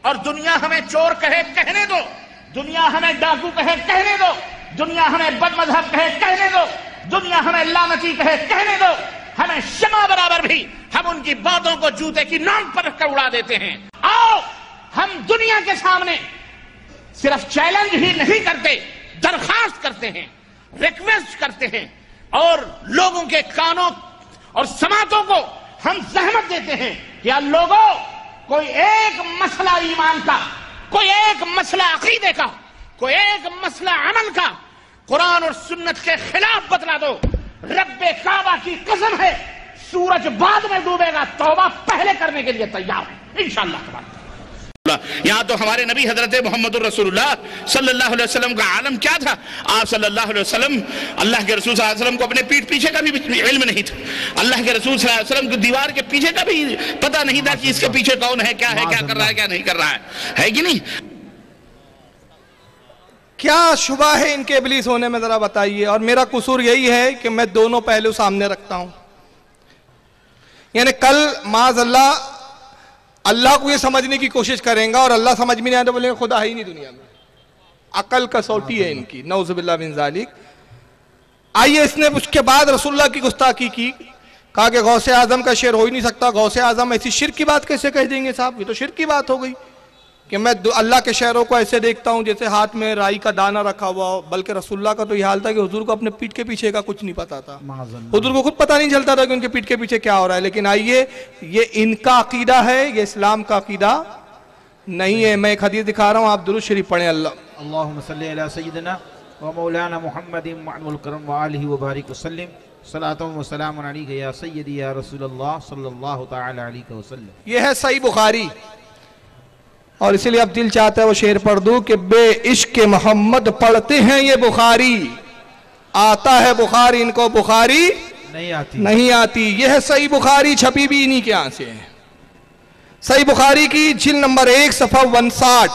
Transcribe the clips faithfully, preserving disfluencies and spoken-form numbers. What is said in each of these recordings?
اور دنیا ہمیں چور کہے کہنے دو، دنیا ہمیں ڈاکو کہے کہنے دو، دنیا ہمیں بد مذہب کہے کہنے دو، دنیا ہمیں لعنتی کہے کہنے دو، ہمیں شمع برابر بھی ہم ان کی باتوں کو جوتے کی نوک پر رکھ کر اڑا دیتے ہیں۔ آؤ ہم دنیا کے سامنے صرف چیلنج ہی نہیں کرتے، درخواست کرتے ہیں، ریکویسٹ کرتے ہیں، اور لوگوں کے کانوں اور سماعتوں کو ہم زحمت دیتے ہیں کہ یا لوگوں کوئی ایک مسئلہ ایمان کا، کوئی ایک مسئلہ عقیدے کا، کوئی ایک مسئلہ عمل کا قرآن اور سنت کے خلاف بتلا دو، رب کعبہ کی قسم ہے سورج بعد میں ڈوبے گا، توبہ پہلے کرنے کے لیے تیار ہے انشاءاللہ تبارک۔ یہاں تو ہمارے نبی حضرت محمد الرسول اللہ صلی اللہ علیہ وسلم کا عالم کیا تھا؟ آپ صلی اللہ علیہ وسلم، اللہ کے رسول صلی اللہ علیہ وسلم کو اپنے پیٹھ پیچھے کا بھی علم نہیں تھا، اللہ کے رسول صلی اللہ علیہ وسلم کو دیوار کے پیچھے کا بھی پتہ نہیں تھا کہ اس کے پیچھے کون ہے، کیا ہے، کیا کر رہا ہے، کیا نہیں کر رہا ہے، ہے کہ نہیں؟ کیا شبہ ہے ان کے ابلیس ہونے میں ذرا بتائیے؟ اور میرا قصور یہی ہے کہ میں دونوں پہلو سامنے رکھتا ہوں، یعنی کل معاذ اللہ اللہ کو یہ سمجھنے کی کوشش کریں گا اور اللہ سمجھ میں نہیں آئے تو بولیں گے خدا ہے ہی نہیں دنیا میں، عقل کسوٹی ہے ان کی، نعوذ باللہ من ذالک۔ آئیے اس نے اس کے بعد رسول اللہ کی گستاخی کی، کہا کہ غوث اعظم کا شعر ہو ہی نہیں سکتا، غوث اعظم ایسی شرک کی بات کیسے کہہ دیں گے صاحب؟ یہ تو شرک کی بات ہو گئی کہ میں اللہ کے شعروں کو ایسے دیکھتا ہوں جیسے ہاتھ میں رائی کا دانہ رکھا ہوا ہو، بلکہ رسول اللہ کا تو یہ حال تھا کہ حضور کو اپنے پیٹھ کے پیچھے کا کچھ نہیں پتا تھا، حضور کو خود پتہ نہیں چلتا تھا کہ ان کے پیٹھ کے پیچھے کیا ہو رہا ہے۔ لیکن آئیے یہ ان کا عقیدہ ہے، یہ اسلام کا عقیدہ نہیں ہے۔ میں ایک حدیث دکھا رہا ہوں، آپ درود شریف پڑھیں۔ اللہ اللہم صلی علی سیدنا و مولانا محمد معن الکرم و آلہ و بارک وسلم، صلاۃ و سلام علیک یا سیدی یا رسول اللہ صلی اللہ تعالی علیہ وسلم۔ یہ ہے صحیح بخاری، اور اسی لیے اب دل چاہتا ہے وہ شعر پڑھ دوں کہ بے عشق محمد پڑھتے ہیں یہ بخاری، آتا ہے بخاری ان کو بخاری نہیں آتی نہیں آتی۔ یہ ہے صحیح بخاری، چھپی بھی انہی کے ہاں سے ہے۔ صحیح بخاری کی جلد نمبر ایک صفحہ انسٹھ،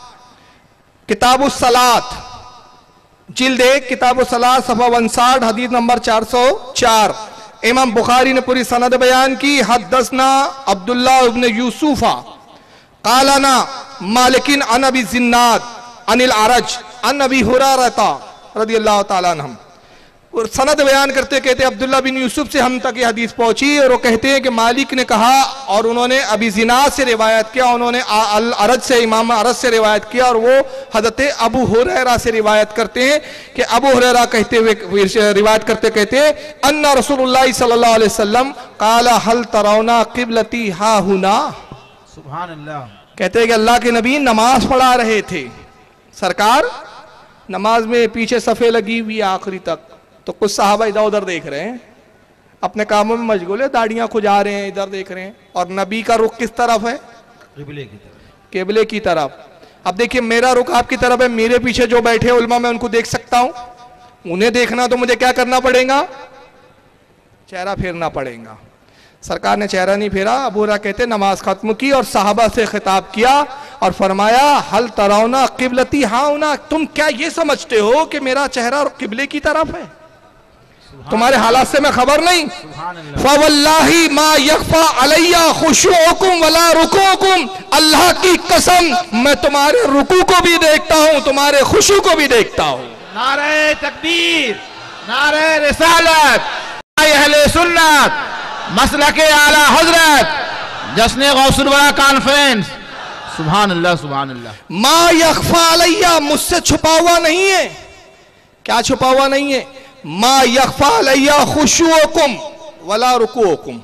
کتاب الصلاۃ، جلد ایک کتاب الصلاۃ صفحہ انسٹھ، حدیث نمبر چار سو چار۔ امام بخاری نے پوری سند بیان کی۔ حدثنا عبداللہ ابن یوسف قالنا مالکن عن ابی الزناد عن العرج عن ابی ہریرہ رضی اللہ تعالیٰ عنہ۔ اور سند بیان کرتے کہتے عبداللہ بن یوسف سے ہم تک یہ حدیث پہنچی، اور وہ کہتے ہیں کہ مالک نے کہا اور انہوں نے ابی زناد سے روایت کیا، انہوں نے العرج سے، امام عرج سے روایت کیا، اور وہ حضرت ابو ہریرہ سے روایت کرتے ہیں کہ ابو ہریرہ کہتے ہوئے روایت کرتے کہتے ہیں ان رسول اللہ صلی اللہ علیہ وسلم قال هل ترون قبلتی ہا ہنا۔ سبحان اللہ۔ کہتے ہیں کہ اللہ کے نبی نماز پڑھا رہے تھے، سرکار نماز میں پیچھے صفے لگی ہوئی آخری تک، تو کچھ صحابہ ادھر ادھر دیکھ رہے ہیں، اپنے کاموں میں مشغول ہے، داڑیاں کھجا رہے ہیں، ادھر دیکھ رہے ہیں، اور نبی کا رخ کس طرف ہے؟ قبلے کی طرف، قبلے کی طرف۔ اب دیکھیں میرا رخ آپ کی طرف ہے، میرے پیچھے جو بیٹھے علماء میں ان کو دیکھ سکتا ہوں، انہیں دیکھنا تو مجھے کیا کرنا پڑے گا؟ چہرہ پھیرنا پڑے گا۔ سرکار نے چہرہ نہیں پھیرا، ابو ہریرہ کہتے نماز ختم کی اور صحابہ سے خطاب کیا اور فرمایا حل ترون قبلتی ہا ہنا، تم کیا یہ سمجھتے ہو کہ میرا چہرہ قبلے کی طرف ہے؟ تمہارے حالات سے میں خبر نہیں؟ فواللہ ما یخفا علی خشوعکم ولا رکوعکم، اللہ کی قسم میں تمہارے رکوع کو بھی دیکھتا ہوں، تمہارے خشوع کو بھی دیکھتا ہوں۔ نعرہ تکبیر، نعرہ رسالت، اہل سنت، مسلک اعلی حضرت، جشن غوث الورا کانفرنس۔ سبحان اللہ سبحان اللہ۔ ما یخفا علی، مجھ سے چھپا ہوا نہیں ہے۔ کیا چھپا ہوا نہیں ہے؟ ما یخفا علی خشوعکم ولا رکوعکم۔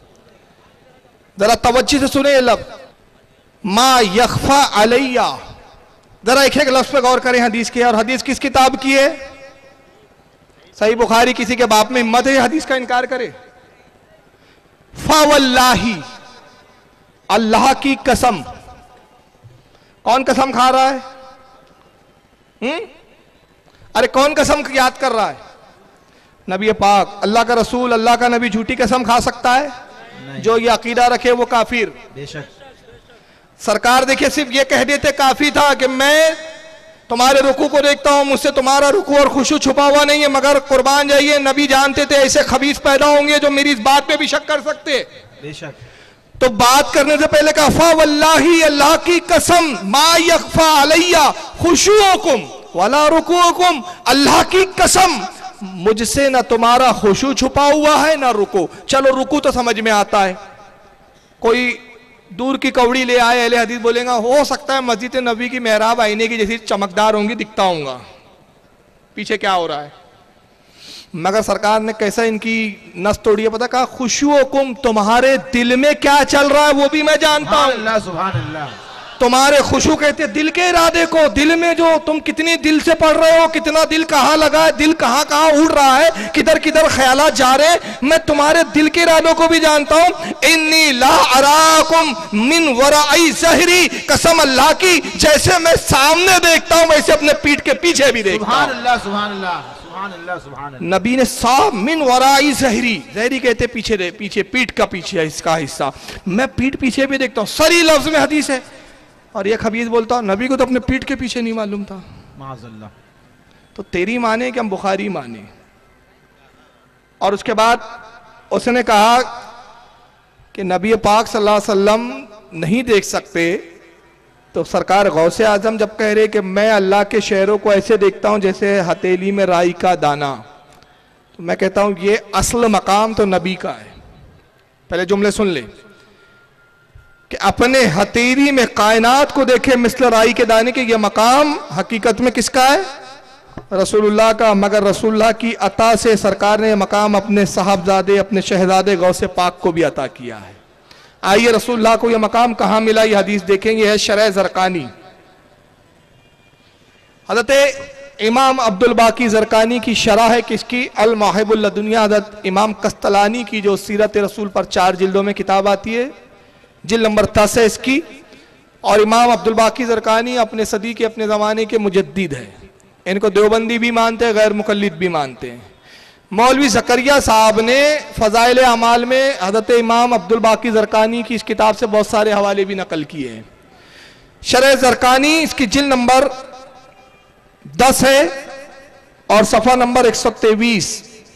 ذرا توجہ سے سنیں یہ لفظ، ما یخفا علی، ذرا ایک ایک لفظ پہ غور کریں حدیث کے، اور حدیث کس کتاب کی ہے؟ صحیح بخاری۔ کسی کے باپ میں ہمت ہے حدیث کا انکار کرے؟ فواللہ، اللہ کی قسم۔ کون قسم کھا رہا ہے؟ ہم؟ ارے کون قسم یاد کر رہا ہے؟ نبی پاک، اللہ کا رسول، اللہ کا نبی جھوٹی قسم کھا سکتا ہے؟ جو یہ عقیدہ رکھے وہ کافر۔ بے شک۔ سرکار دیکھیں صرف یہ کہہ دیتے کافی تھا کہ میں تمہارے رکوع کو دیکھتا ہوں، مجھ سے تمہارا رکوع اور خشوع چھپا ہوا نہیں ہے، مگر قربان جائیے نبی جانتے تھے ایسے خبیث پیدا ہوں گے جو میری اس بات پہ بھی شک کر سکتے۔ بے شک۔ تو بات کرنے سے پہلے کہا فا واللہ اللہ کی قسم ما یخفا علیہ خشوعکم ولا رکوعکم، اللہ کی قسم مجھ سے نہ تمہارا خشوع چھپا ہوا ہے نہ رکوع۔ چلو رکوع تو سمجھ میں آتا ہے، کوئی دور کی کوڑی لے آئے اہل حدیث بولیں گا ہو سکتا ہے مسجد نبوی کی محراب آئینے کی جیسی چمکدار ہوں گی دکھتا ہوں گا پیچھے کیا ہو رہا ہے، مگر سرکار نے کیسا ان کی نس توڑی ہے پتہ، کہا خشوعکم تمہارے دل میں کیا چل رہا ہے وہ بھی میں جانتا سبحان ہوں۔ اللہ سبحان اللہ۔ تمہارے خشوع کہتے ہیں دل کے ارادے کو، دل میں جو تم کتنی دل سے پڑھ رہے ہو، کتنا دل کہاں لگا ہے، دل کہاں کہاں اڑ رہا ہے، کدھر کدھر خیالات جا رہے ہیں، میں تمہارے دل کے ارادوں کو بھی جانتا ہوں۔ انی لا اراکم من ورائی ظہری، قسم اللہ کی جیسے میں سامنے دیکھتا ہوں ویسے اپنے پیٹھ کے پیچھے بھی دیکھتا سبحان ہوں۔ اللہ سبحان اللہ سبحان اللہ سبحان اللہ۔ نبی نے صاف من ورائی ظہری، ظہری کہتے پیچھے دے پیچھے پیٹھ کا پیچھے اس کا حصہ، میں پیٹھ پیچھے بھی دیکھتا ہوں، سری لفظ میں حدیث ہے۔ اور یہ خبیث بولتا نبی کو تو اپنے پیٹھ کے پیچھے نہیں معلوم تھا، معاذ اللہ۔ تو تیری مانے کہ ہم بخاری مانے۔ اور اس کے بعد اس نے کہا کہ نبی پاک صلی اللہ علیہ وسلم نہیں دیکھ سکتے، تو سرکار غوث اعظم جب کہہ رہے کہ میں اللہ کے شہروں کو ایسے دیکھتا ہوں جیسے ہتیلی میں رائی کا دانہ، تو میں کہتا ہوں یہ اصل مقام تو نبی کا ہے۔ پہلے جملے سن لیں کہ اپنے ہتیری میں کائنات کو دیکھے مثل رائی کے دانے کے، یہ مقام حقیقت میں کس کا ہے؟ رسول اللہ کا، مگر رسول اللہ کی عطا سے سرکار نے یہ مقام اپنے صاحبزادے اپنے شہزادے غوث پاک کو بھی عطا کیا ہے۔ آئیے رسول اللہ کو یہ مقام کہاں ملا، یہ حدیث دیکھیں گے، ہے شرح زرقانی۔ حضرت امام عبدالباقی زرقانی کی شرح ہے کس کی؟ المواہب اللدنیہ، حضرت امام قسطلانی کی جو سیرت رسول پر چار جلدوں میں کتاب آتی ہے، جلد نمبر دس ہے اس کی۔ اور امام عبدالباقی زرقانی اپنے صدی کے اپنے زمانے کے مجدد ہیں، ان کو دیوبندی بھی مانتے ہیں، غیر مقلد بھی مانتے ہیں۔ مولوی زکریا صاحب نے فضائل اعمال میں حضرت امام عبدالباقی زرقانی کی اس کتاب سے بہت سارے حوالے بھی نقل کیے ہیں۔ شرح زرقانی اس کی جلد نمبر دس ہے اور صفحہ نمبر ایک سو تیویس۔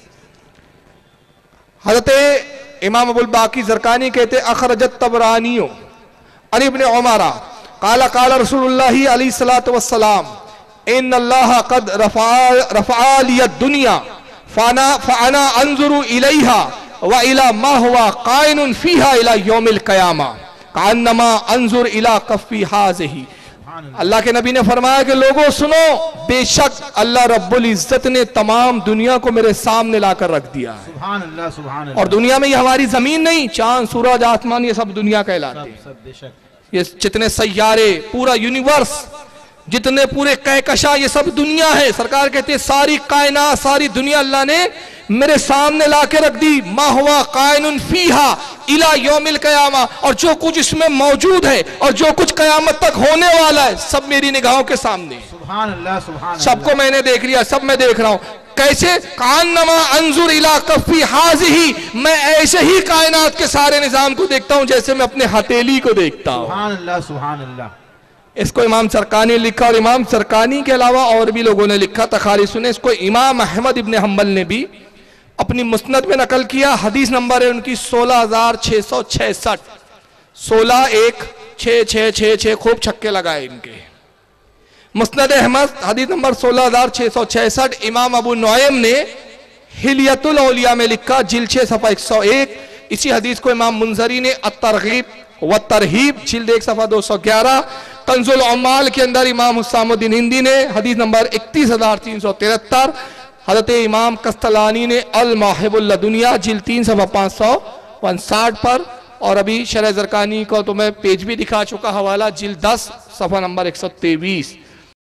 حضرت امام ابوالباقی زرقانی کہتے اخرجت طبرانیو عن ابن عمرہ قال قال رسول اللہ علیہ الصلوۃ والسلام ان اللہ قد رفع لی الدنیا فانا فانا انظر الیہا والی ما ہوا قائن فیہا الی یوم القیامہ کانما انظر الی کفی ہذہ۔ اللہ کے نبی نے فرمایا کہ لوگوں سنو، بے شک اللہ رب العزت نے تمام دنیا کو میرے سامنے لا کر رکھ دیا ہے۔ سبحان اللہ سبحان اللہ۔ اور دنیا میں یہ ہماری زمین نہیں، چاند سورج آسمان یہ سب دنیا کہلاتے ہیں، سب بے شک۔ یہ جتنے سیارے، پورا یونیورس، جتنے پورے کہکشاں، یہ سب دنیا ہے۔ سرکار کہتے ہیں ساری کائنات، ساری دنیا اللہ نے میرے سامنے لا کے رکھ دی، ما ہوا قائن فیہا الی یوم القیامہ، اور جو کچھ اس میں موجود ہے اور جو کچھ قیامت تک ہونے والا ہے سب میری نگاہوں کے سامنے ہے۔ سبحان اللہ سبحان اللہ۔ سب کو میں نے دیکھ لیا، سب میں دیکھ رہا ہوں۔ کیسے؟ کانما انظر الی کفی ہذہ، میں ایسے ہی کائنات کے سارے نظام کو دیکھتا ہوں جیسے میں اپنے ہتھیلی کو دیکھتا ہوں۔ سبحان اللہ سبحان اللہ۔ اس کو امام سرکانی نے لکھا، اور امام سرکانی کے علاوہ اور بھی لوگوں نے لکھا، تخارج سنے۔ اس کو امام احمد ابن حنبل نے بھی اپنی مسند میں نقل کیا۔ حدیث نمبر ہے ان کی سولہ ہزار چھ سو چھسٹھ، سولہ ایک چھ چھ چھ چھ، خوب چھکے لگائے ان کے۔ مسند احمد حدیث نمبر سولہ ہزار چھ سو چھسٹھ۔ امام ابو نعیم نے حلیت الاولیاء میں لکھا، جلد چھ صفحہ ایک سو ایک۔ اسی حدیث کو امام منذری نے الترغیب والترہیب جلد ایک صفحہ دو سو گیارہ۔ کنز العمال کے اندر امام حسام الدین ہندی نے حدیث نمبر اکتیس ہزار تین سو ترہتر۔ حضرت امام قسطلانی نے المواہب اللدنیہ جلد تین صفحہ پانچ سو انسٹھ پر، اور ابھی شرح زرقانی کو تو میں پیج بھی دکھا چکا، حوالہ جلد دس صفحہ نمبر ایک سو تیویس۔